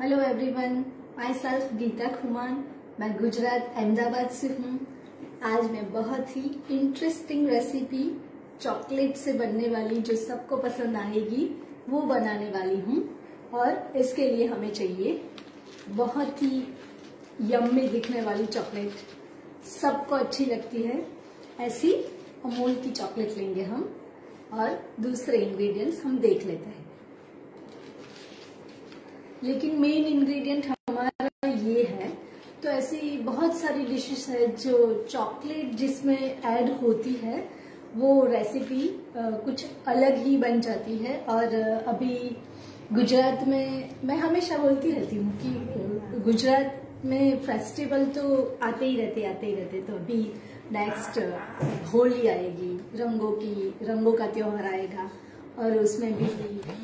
Hello everyone, myself Geeta Khuman. मैं गुजरात अहमदाबाद से हूँ। आज मैं बहुत ही इंटरेस्टिंग रेसिपी चॉकलेट से बनने वाली जो सबको पसंद आएगी वो बनाने वाली हूँ। और इसके लिए हमें चाहिए बहुत ही यम्मी दिखने वाली चॉकलेट, सबको अच्छी लगती है ऐसी अमूल की चॉकलेट लेंगे हम। और दूसरे इंग्रेडिएंट्स हम देख लेते हैं, लेकिन मेन इंग्रेडिएंट हमारा ये है। तो ऐसी बहुत सारी डिशेस है जो चॉकलेट जिसमें ऐड होती है, वो रेसिपी कुछ अलग ही बन जाती है। और अभी गुजरात में मैं हमेशा बोलती रहती हूँ कि गुजरात में फेस्टिवल तो आते ही रहते। तो अभी नेक्स्ट होली आएगी, रंगों का त्योहार आएगा और उसमें भी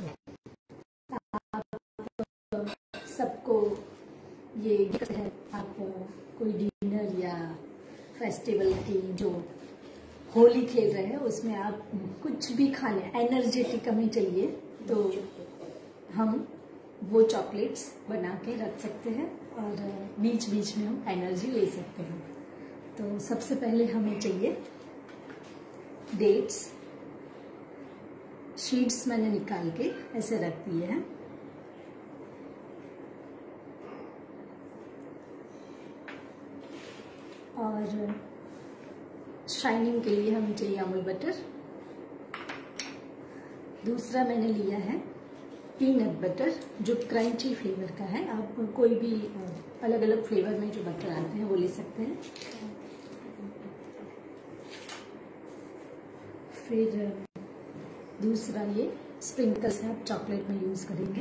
सबको ये है, आप कोई डिनर या फेस्टिवल की जो होली खेल रहे हैं उसमें आप कुछ भी खाने एनर्जेटिक हमें चाहिए तो हम वो चॉकलेट्स बना के रख सकते हैं और बीच बीच में हम एनर्जी ले सकते हैं। तो सबसे पहले हमें चाहिए डेट्स। शीट्स मैंने निकाल के ऐसे रख दिए हैं। और शाइनिंग के लिए हमें चाहिए अमूल बटर। दूसरा मैंने लिया है पीनट बटर जो क्रंची फ्लेवर का है। आप कोई भी अलग अलग फ्लेवर में जो बटर आते हैं वो ले सकते हैं। फिर दूसरा ये स्प्रिंकल्स है, आप चॉकलेट में यूज करेंगे।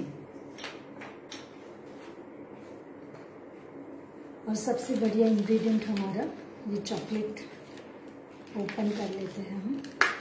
और सबसे बढ़िया इंग्रेडिएंट हमारा ये चॉकलेट ओपन कर लेते हैं हम।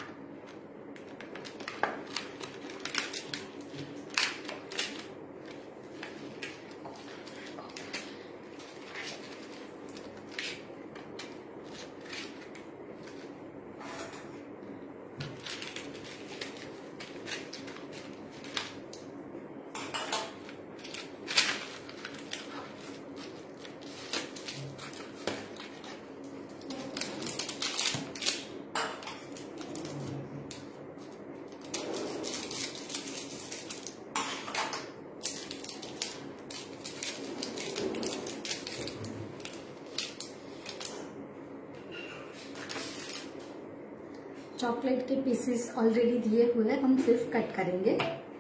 चॉकलेट के पीसेस ऑलरेडी दिए हुए हैं, हम सिर्फ कट करेंगे।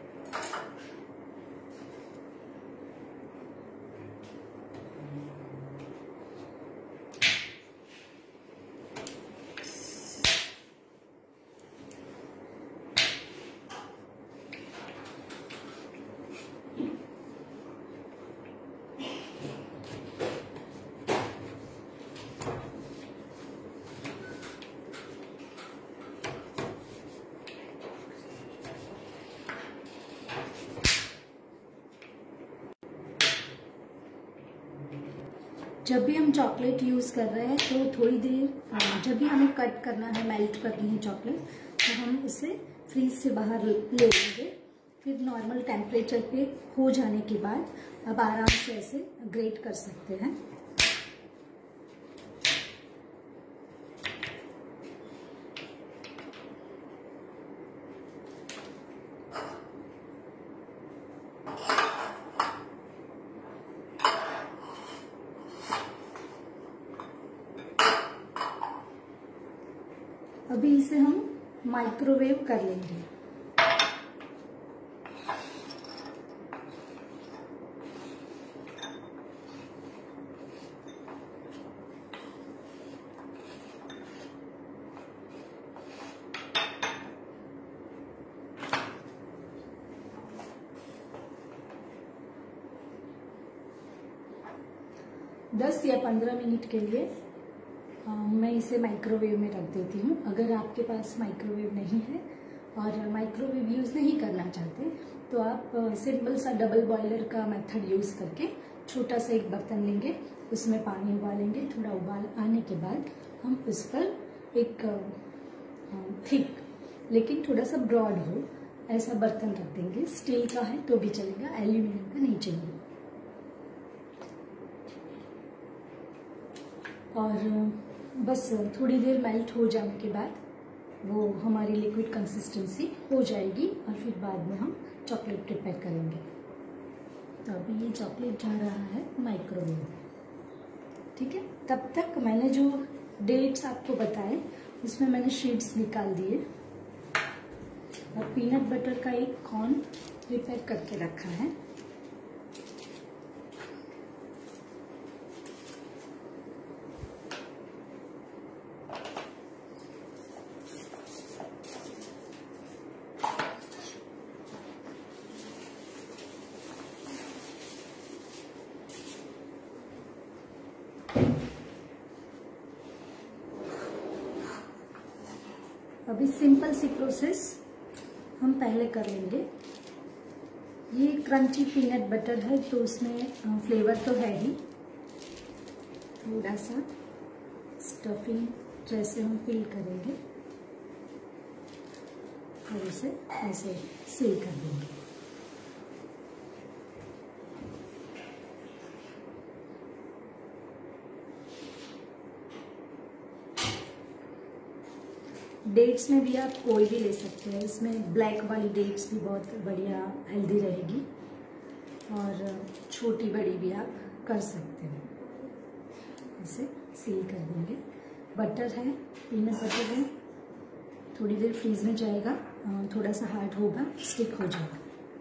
जब भी हम चॉकलेट यूज़ कर रहे हैं तो थोड़ी देर जब भी हमें कट करना है, मेल्ट करनी है चॉकलेट, तो हम इसे फ्रीज से बाहर ले लेंगे। फिर नॉर्मल टेम्परेचर पे हो जाने के बाद अब आराम से ऐसे ग्रेट कर सकते हैं। अभी इसे हम माइक्रोवेव कर लेंगे। दस या 15 मिनट के लिए मैं इसे माइक्रोवेव में रख देती हूँ। अगर आपके पास माइक्रोवेव नहीं है और माइक्रोवेव यूज़ नहीं करना चाहते तो आप सिंपल सा डबल बॉयलर का मेथड यूज़ करके छोटा सा एक बर्तन लेंगे, उसमें पानी उबालेंगे। थोड़ा उबाल आने के बाद हम उस पर एक थिक लेकिन थोड़ा सा ब्रॉड हो ऐसा बर्तन रख देंगे। स्टील का है तो भी चलेगा, एल्यूमिनियम का नहीं चाहिए। और बस थोड़ी देर मेल्ट हो जाने के बाद वो हमारी लिक्विड कंसिस्टेंसी हो जाएगी और फिर बाद में हम चॉकलेट प्रिपेयर करेंगे। तो अभी ये चॉकलेट जा रहा है माइक्रोवेव में, ठीक है। तब तक मैंने जो डेट्स आपको बताए उसमें मैंने शीट्स निकाल दिए और पीनट बटर का एक कॉर्न प्रिपेयर करके रखा है। अभी सिंपल सी प्रोसेस हम पहले कर लेंगे। ये क्रंची पीनट बटर है तो उसमें फ्लेवर तो है ही। थोड़ा सा स्टफिंग जैसे हम फिल करेंगे और उसे ऐसे सील कर देंगे। डेट्स में भी आप कोई भी ले सकते हैं, इसमें ब्लैक वाली डेट्स भी बहुत बढ़िया हेल्दी रहेगी और छोटी बड़ी भी आप कर सकते हो। ऐसे सील कर देंगे। बटर है, पीनट बटर है, थोड़ी देर फ्रीज में जाएगा, थोड़ा सा हार्ड होगा, स्टिक हो जाएगा।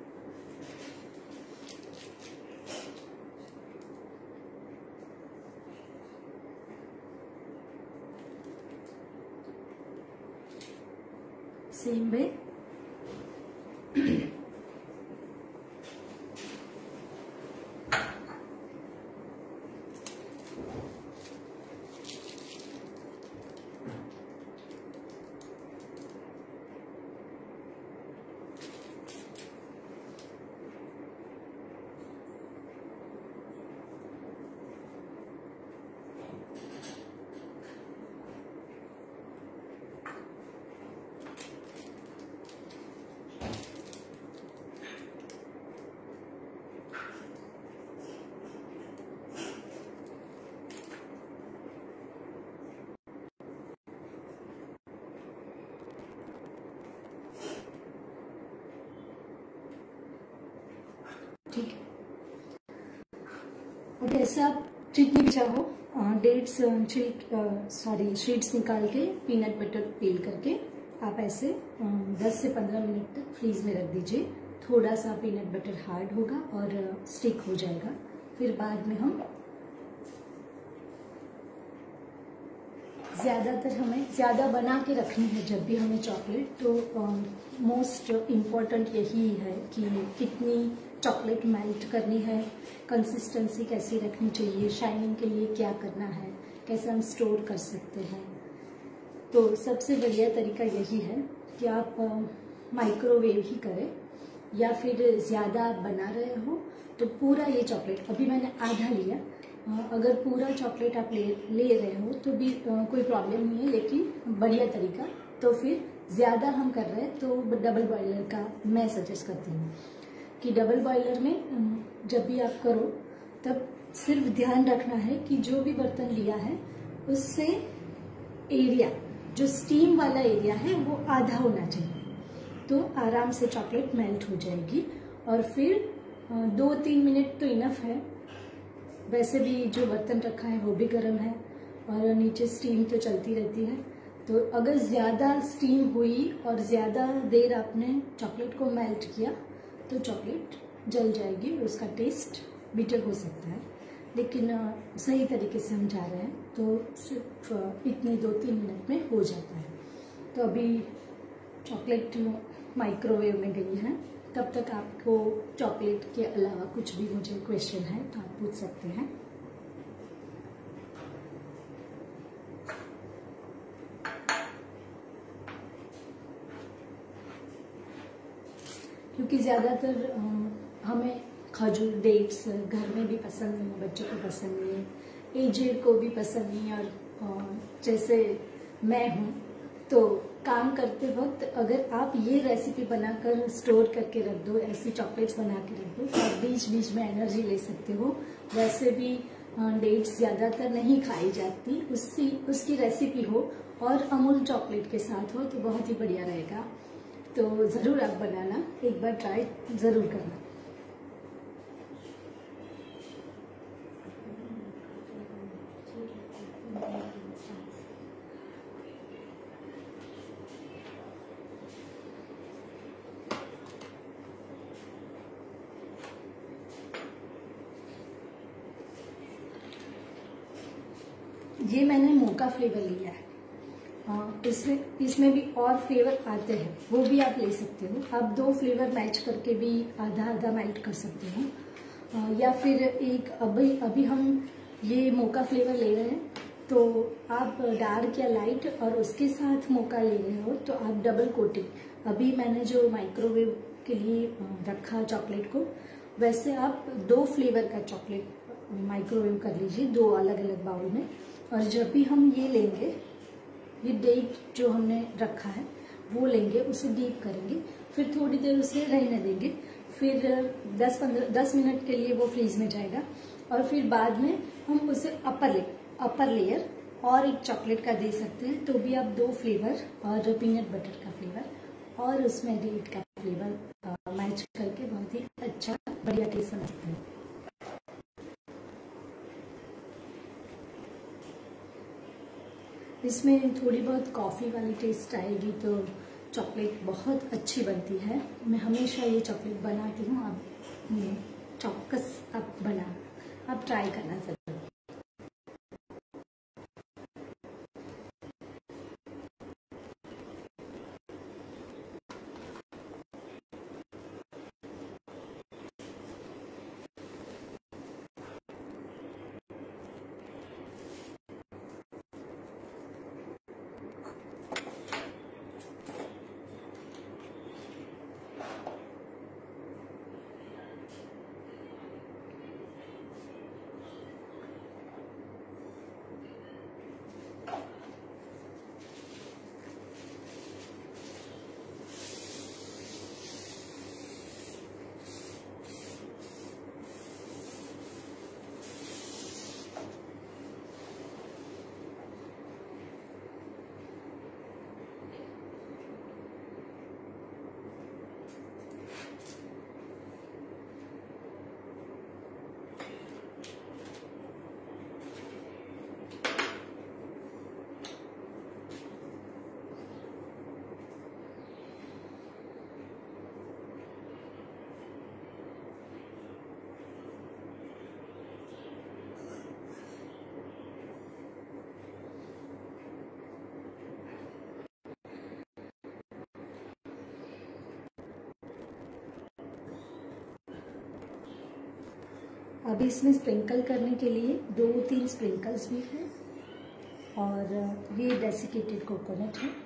सेम वे ठीक है। अब ऐसे आप जितनी भी चाहो डेट्स शीट्स निकाल के पीनट बटर पील करके आप ऐसे 10 से 15 मिनट तक फ्रीज में रख दीजिए। थोड़ा सा पीनट बटर हार्ड होगा और स्टिक हो जाएगा। फिर बाद में हम ज़्यादातर हमें ज़्यादा बना के रखनी है जब भी हमें चॉकलेट, तो मोस्ट इम्पॉर्टेंट यही है कि कितनी चॉकलेट मेल्ट करनी है, कंसिस्टेंसी कैसी रखनी चाहिए, शाइनिंग के लिए क्या करना है, कैसे हम स्टोर कर सकते हैं। तो सबसे बढ़िया तरीका यही है कि आप माइक्रोवेव ही करें, या फिर ज़्यादा आप बना रहे हो तो पूरा ये चॉकलेट, अभी मैंने आधा लिया, अगर पूरा चॉकलेट आप ले रहे हो तो भी कोई प्रॉब्लम नहीं है, लेकिन बढ़िया तरीका तो फिर ज़्यादा हम कर रहे हैं तो डबल बॉयलर का मैं सजेस्ट करती हूँ कि डबल बॉयलर में जब भी आप करो तब सिर्फ ध्यान रखना है कि जो भी बर्तन लिया है उससे एरिया, जो स्टीम वाला एरिया है वो आधा होना चाहिए, तो आराम से चॉकलेट मेल्ट हो जाएगी। और फिर 2-3 मिनट तो इनफ है। वैसे भी जो बर्तन रखा है वो भी गर्म है और नीचे स्टीम तो चलती रहती है, तो अगर ज़्यादा स्टीम हुई और ज़्यादा देर आपने चॉकलेट को मेल्ट किया तो चॉकलेट जल जाएगी, उसका टेस्ट बिटर हो सकता है। लेकिन सही तरीके से हम जा रहे हैं तो सिर्फ इतने 2-3 मिनट में हो जाता है। तो अभी चॉकलेट माइक्रोवेव में गई है, तब तक आपको चॉकलेट के अलावा कुछ भी मुझे क्वेश्चन है तो आप पूछ सकते हैं। क्योंकि ज़्यादातर हमें खजूर डेट्स घर में भी पसंद नहीं है, बच्चों को पसंद नहीं है, एजेड को भी पसंद नहीं है, और जैसे मैं हूँ तो काम करते वक्त अगर आप ये रेसिपी बनाकर स्टोर करके रख दो, ऐसी चॉकलेट्स बना के रख दो तो आप बीच बीच में एनर्जी ले सकते हो। वैसे भी डेट्स ज़्यादातर नहीं खाई जाती, उसकी रेसिपी हो और अमूल चॉकलेट के साथ हो तो बहुत ही बढ़िया रहेगा। तो ज़रूर आप बनाना, एक बार ट्राई ज़रूर करना। ये मैंने मोका फ्लेवर लिया है। इसमें भी और फ्लेवर आते हैं, वो भी आप ले सकते हो। आप 2 फ्लेवर मैच करके भी आधा आधा मेल्ट कर सकते हो, या फिर एक अभी हम ये मोका फ्लेवर ले रहे हैं तो आप डार्क या लाइट और उसके साथ मोका ले रहे हो तो आप डबल कोटिंग, अभी मैंने जो माइक्रोवेव के लिए रखा चॉकलेट को, वैसे आप 2 फ्लेवर का चॉकलेट माइक्रोवेव कर लीजिए 2 अलग अलग बाउल में। और जब भी हम ये लेंगे, ये डेट जो हमने रखा है वो लेंगे, उसे डीप करेंगे, फिर थोड़ी देर उसे रहने देंगे, फिर 10 मिनट के लिए वो फ्रीज में जाएगा और फिर बाद में हम उसे अपर लेयर और एक चॉकलेट का दे सकते हैं। तो भी आप 2 फ्लेवर और पीनट बटर का फ्लेवर और उसमें डेट का फ्लेवर मैच करके बहुत ही अच्छा बढ़िया टेस्ट बना सकते हैं। इसमें थोड़ी बहुत कॉफ़ी वाली टेस्ट आएगी तो चॉकलेट बहुत अच्छी बनती है। मैं हमेशा ये चॉकलेट बनाती हूँ, आप चौकस आप ट्राई करना ज़रूर। अभी इसमें स्प्रिंकल करने के लिए 2-3 स्प्रिंकल्स भी हैं और ये डेसिकेटेड कोकोनट है,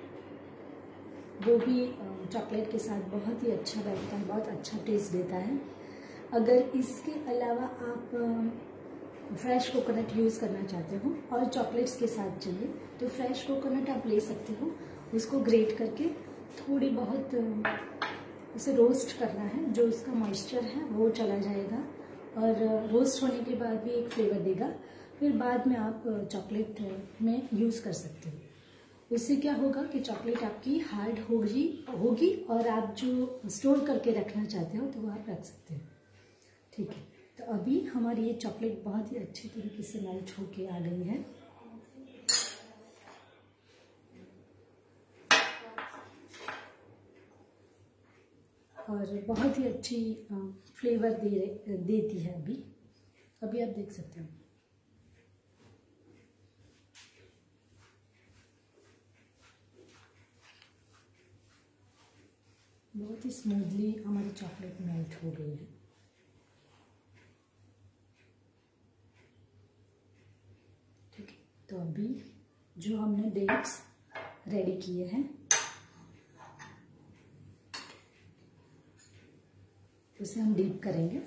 वो भी चॉकलेट के साथ बहुत ही अच्छा बनता है, बहुत अच्छा टेस्ट देता है। अगर इसके अलावा आप फ्रेश कोकोनट यूज़ करना चाहते हो और चॉकलेट्स के साथ चाहिए तो फ्रेश कोकोनट आप ले सकते हो। उसको ग्रेट करके थोड़ी बहुत उसे रोस्ट करना है, जो उसका मॉइस्चर है वो चला जाएगा और रोस्ट होने के बाद भी एक फ्लेवर देगा। फिर बाद में आप चॉकलेट में यूज़ कर सकते हो। उससे क्या होगा कि चॉकलेट आपकी हार्ड होगी और आप जो स्टोर करके रखना चाहते हो तो वो आप रख सकते हो। ठीक है, तो अभी हमारी ये चॉकलेट बहुत ही अच्छी तरीके से मेल्ट होके आ गई है। और बहुत ही अच्छी फ्लेवर देती है। अभी आप देख सकते हो। बहुत ही स्मूथली हमारी चॉकलेट मेल्ट हो गई है। ठीक है, तो अभी जो हमने डेट्स रेडी किए हैं उसे हम डीप करेंगे।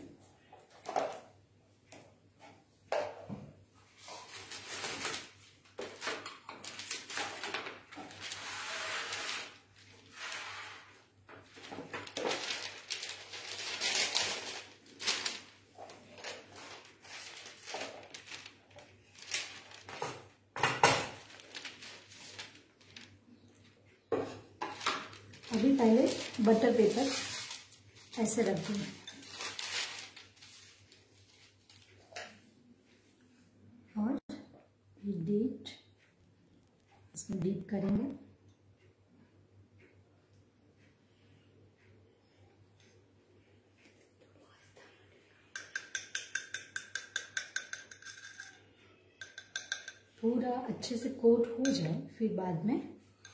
अभी पहले बटर पेपर ऐसे रख दूंगी और ये डेट इसमें डीप करेंगे। पूरा अच्छे से कोट हो जाए, फिर बाद में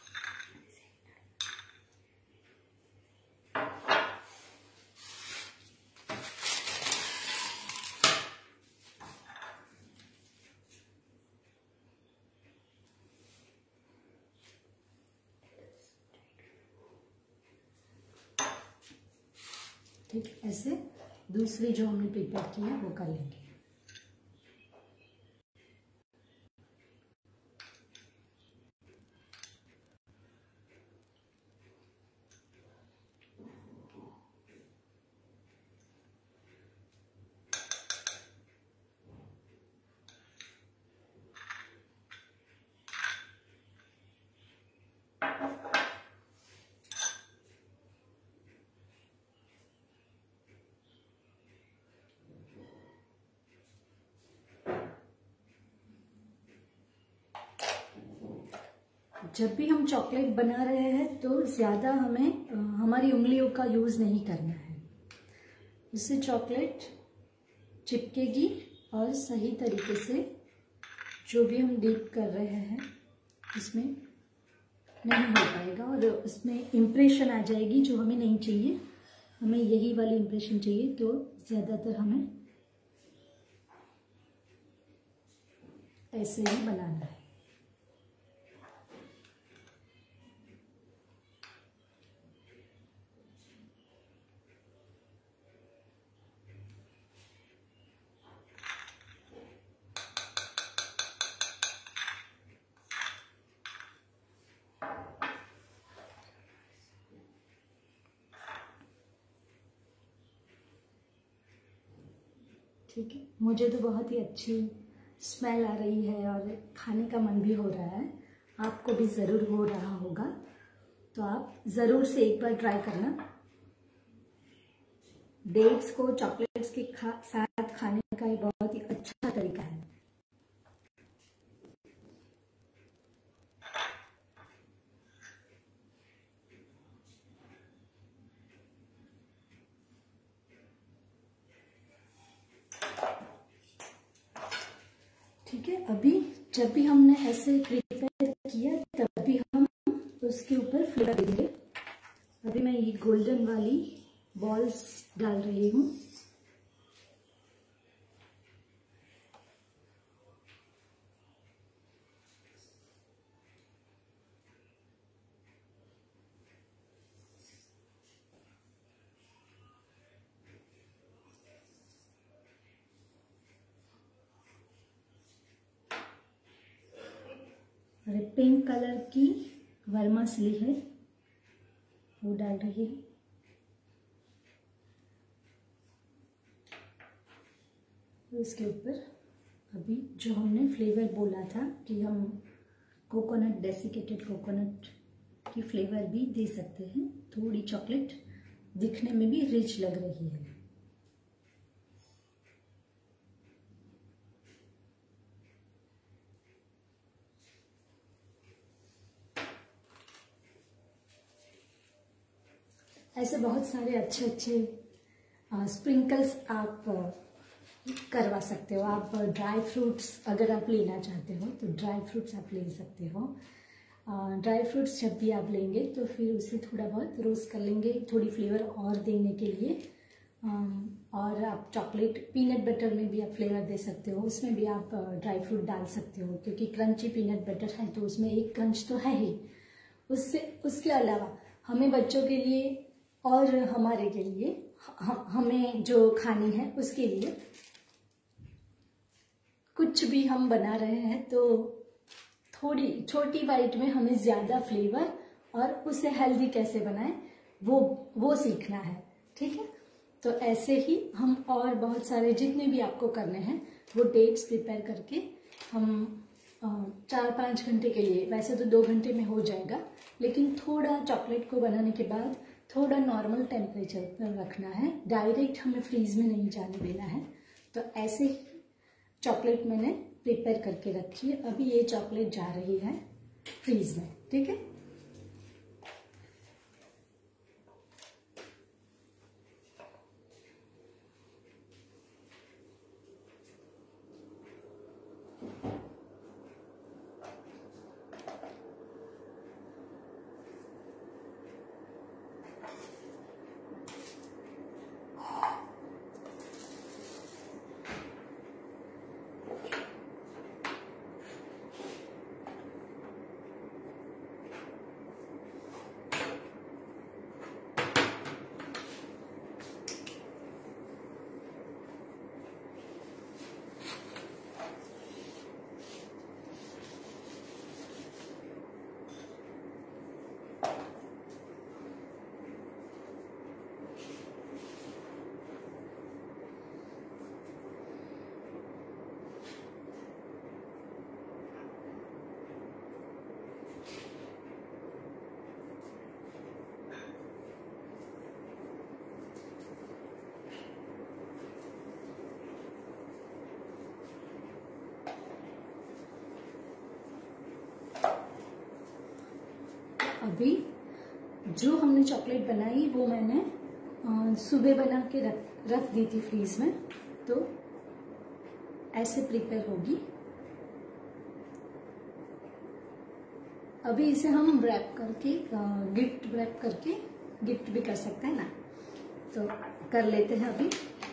ठीक ऐसे दूसरी जो हमने प्रिपेयर की है वो कर लेंगे। जब भी हम चॉकलेट बना रहे हैं तो ज़्यादा हमें हमारी उंगलियों का यूज़ नहीं करना है, इससे चॉकलेट चिपकेगी और सही तरीके से जो भी हम डीप कर रहे हैं इसमें नहीं हो पाएगा और उसमें इम्प्रेशन आ जाएगी जो हमें नहीं चाहिए। हमें यही वाली इम्प्रेशन चाहिए, तो ज़्यादातर हमें ऐसे ही बनाना है। ठीक है, मुझे तो बहुत ही अच्छी स्मेल आ रही है और खाने का मन भी हो रहा है। आपको भी ज़रूर हो रहा होगा, तो आप ज़रूर से एक बार ट्राई करना। डेट्स को चॉकलेट्स के साथ खाने का एक बहुत ही अच्छा तरीका है। ठीक है, अभी जब भी हमने ऐसे प्रिपेयर किया तभी हम उसके ऊपर फ्लेवर देंगे। अभी मैं ये गोल्डन वाली बॉल्स डाल रही हूँ। और पिंक कलर की वर्मासली है वो डाल रही है। इसके ऊपर अभी जो हमने फ्लेवर बोला था कि हम कोकोनट, डेसिकेटेड कोकोनट की फ्लेवर भी दे सकते हैं। थोड़ी चॉकलेट दिखने में भी रिच लग रही है। ऐसे बहुत सारे अच्छे अच्छे स्प्रिंकल्स आप करवा सकते हो। आप ड्राई फ्रूट्स अगर आप लेना चाहते हो तो ड्राई फ्रूट्स आप ले सकते हो। ड्राई फ्रूट्स जब भी आप लेंगे तो फिर उसे थोड़ा बहुत रोस्ट कर लेंगे, थोड़ी फ्लेवर और देने के लिए। और आप चॉकलेट पीनट बटर में भी आप फ्लेवर दे सकते हो, उसमें भी आप ड्राई फ्रूट डाल सकते हो, क्योंकि क्रंची पीनट बटर है तो उसमें एक क्रंच तो है ही। उसके अलावा हमें बच्चों के लिए और हमारे के लिए, हमें जो खानी है उसके लिए कुछ भी हम बना रहे हैं तो थोड़ी छोटी बाइट में हमें ज़्यादा फ्लेवर और उसे हेल्दी कैसे बनाएं वो सीखना है। ठीक है, तो ऐसे ही हम और बहुत सारे जितने भी आपको करने हैं वो डेट्स प्रिपेयर करके हम 4-5 घंटे के लिए, वैसे तो 2 घंटे में हो जाएगा, लेकिन थोड़ा चॉकलेट को बनाने के बाद थोड़ा नॉर्मल टेम्परेचर पर रखना है, डायरेक्ट हमें फ्रीज में नहीं जाने देना है। तो ऐसे चॉकलेट मैंने प्रिपेयर करके रखी है। अभी ये चॉकलेट जा रही है फ्रीज में, ठीक है। अभी जो हमने चॉकलेट बनाई वो मैंने सुबह बना के रख दी थी फ्रीज में, तो ऐसे प्रिपेयर होगी। अभी इसे हम रैप करके गिफ्ट रैप करके गिफ्ट भी कर सकते हैं ना, तो कर लेते हैं अभी।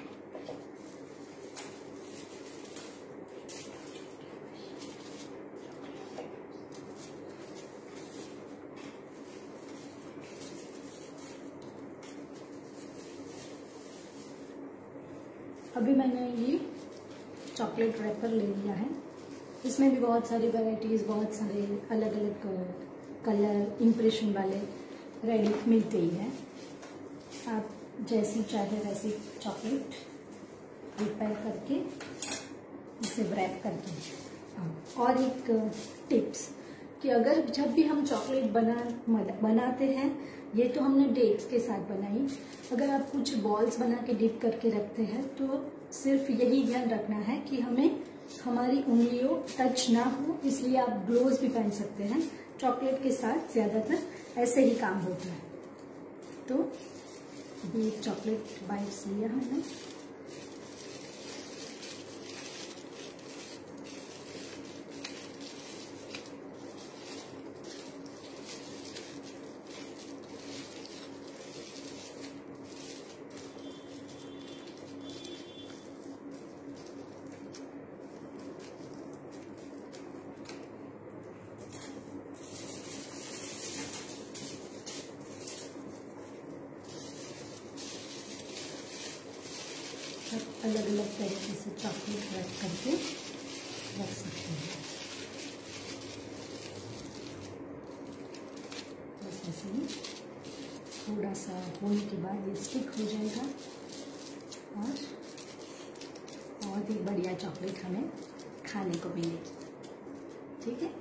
अभी मैंने ये चॉकलेट रैपर ले लिया है। इसमें भी बहुत सारी वैरायटीज, बहुत सारे अलग अलग कलर इम्प्रेशन वाले रेडी मिलते ही हैं। आप जैसी चाहे वैसी चॉकलेट प्रिपेयर करके इसे रैप करके। और एक टिप्स कि अगर जब भी हम चॉकलेट बनाते हैं, ये तो हमने डेट्स के साथ बनाई, अगर आप कुछ बॉल्स बना के डिप करके रखते हैं तो सिर्फ यही ध्यान रखना है कि हमें हमारी उंगलियों टच ना हो, इसलिए आप ग्लोव्स भी पहन सकते हैं। चॉकलेट के साथ ज्यादातर ऐसे ही काम होता है। तो ये चॉकलेट बाइट्स लिया हमने। अलग अलग तरीके से चॉकलेट रैप करके रख सकते हैं। बस ऐसे ही थोड़ा सा होने के बाद ये स्टिक हो जाएगा और बहुत ही बढ़िया चॉकलेट हमें खाने को मिलेगी, ठीक है।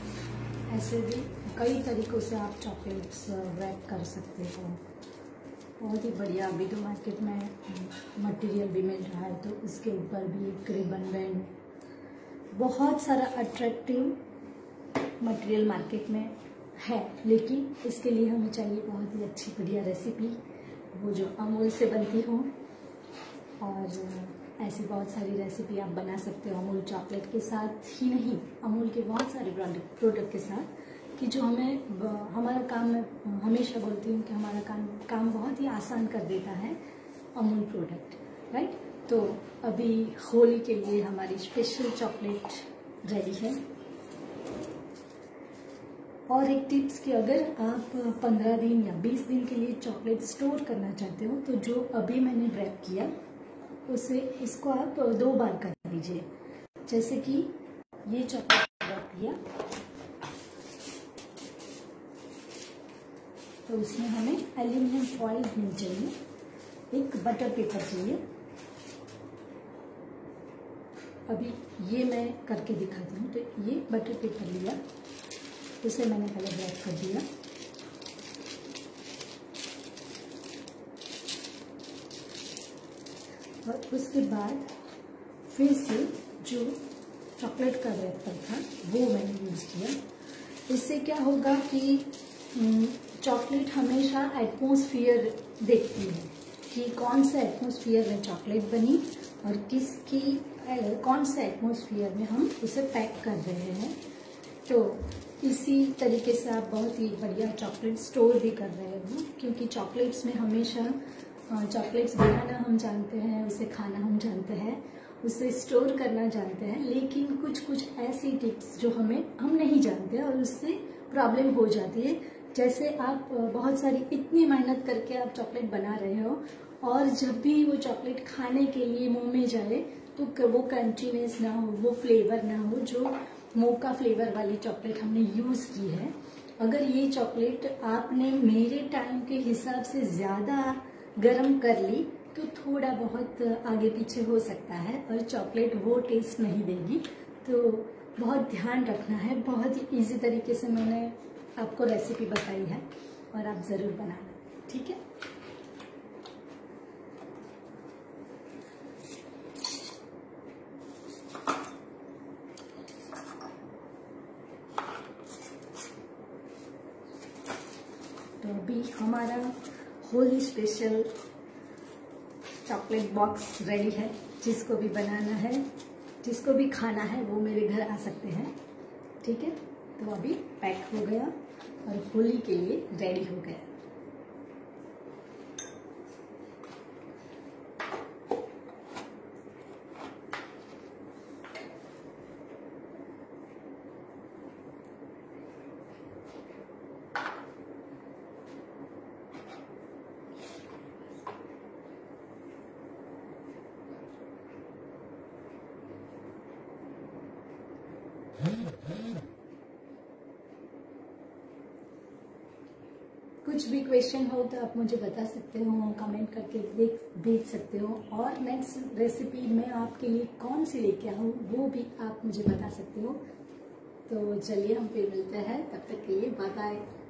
ऐसे भी कई तरीकों से आप चॉकलेट्स रैप कर सकते हो। बहुत ही बढ़िया। अभी तो मार्केट में मटेरियल भी मिल रहा है, तो उसके ऊपर भी एक रिबन बैंड, बहुत सारा अट्रैक्टिव मटेरियल मार्केट में है। लेकिन इसके लिए हमें चाहिए बहुत ही अच्छी बढ़िया रेसिपी, वो जो अमूल से बनती हो। और ऐसी बहुत सारी रेसिपी आप बना सकते हो अमूल चॉकलेट के साथ ही नहीं, अमूल के बहुत सारे प्रोडक्ट के साथ, कि जो हमारा काम, मैं हमेशा बोलती हूँ कि हमारा काम बहुत ही आसान कर देता है अमूल प्रोडक्ट, राइट। तो अभी होली के लिए हमारी स्पेशल चॉकलेट रेडी है। और एक टिप्स कि अगर आप 15 दिन या 20 दिन के लिए चॉकलेट स्टोर करना चाहते हो, तो जो अभी मैंने रैप किया इसको आप 2 बार कर दीजिए। जैसे कि ये चॉकलेट रैप किया, तो उसमें हमें एल्यूमिनियम फॉइल नहीं चाहिए, एक बटर पेपर चाहिए। अभी ये मैं करके दिखाती हूँ। तो ये बटर पेपर लिया, इसे मैंने पहले रैप कर दिया। और उसके बाद फिर से जो चॉकलेट का रैपर था वो मैंने यूज़ किया। इससे क्या होगा कि चॉकलेट हमेशा एटमॉस्फेयर देखती है कि कौन सा एटमॉस्फेयर में चॉकलेट बनी और कौन से एटमॉस्फेयर में हम उसे पैक कर रहे हैं। तो इसी तरीके से आप बहुत ही बढ़िया चॉकलेट स्टोर भी कर रहे हो, क्योंकि चॉकलेट्स में हमेशा चॉकलेट्स बनाना हम जानते हैं, उसे खाना हम जानते हैं, उसे स्टोर करना जानते हैं, लेकिन कुछ ऐसी टिप्स जो हम नहीं जानते और उससे प्रॉब्लम हो जाती है। जैसे आप बहुत सारी इतनी मेहनत करके आप चॉकलेट बना रहे हो और जब भी वो चॉकलेट खाने के लिए मुंह में जाए तो वो क्रंचीनेस ना हो, वो फ्लेवर ना हो जो मोका फ्लेवर वाली चॉकलेट हमने यूज़ की है। अगर ये चॉकलेट आपने मेरे टाइम के हिसाब से ज़्यादा गर्म कर ली तो थोड़ा बहुत आगे पीछे हो सकता है और चॉकलेट वो टेस्ट नहीं देगी। तो बहुत ध्यान रखना है। बहुत ही इजी तरीके से मैंने आपको रेसिपी बताई है और आप ज़रूर बनाना, ठीक है। तो अभी हमारा Holi special chocolate box ready है। जिसको भी बनाना है, जिसको भी खाना है, वो मेरे घर आ सकते हैं, ठीक है। तो अभी पैक हो गया और होली के लिए रेडी हो गया। कुछ भी क्वेश्चन हो तो आप मुझे बता सकते हो, कमेंट करके देख सकते हो। और नेक्स्ट रेसिपी मैं आपके लिए कौन सी लेके आऊँ वो भी आप मुझे बता सकते हो। तो चलिए हम फिर मिलते हैं, तब तक के लिए बाय बाय।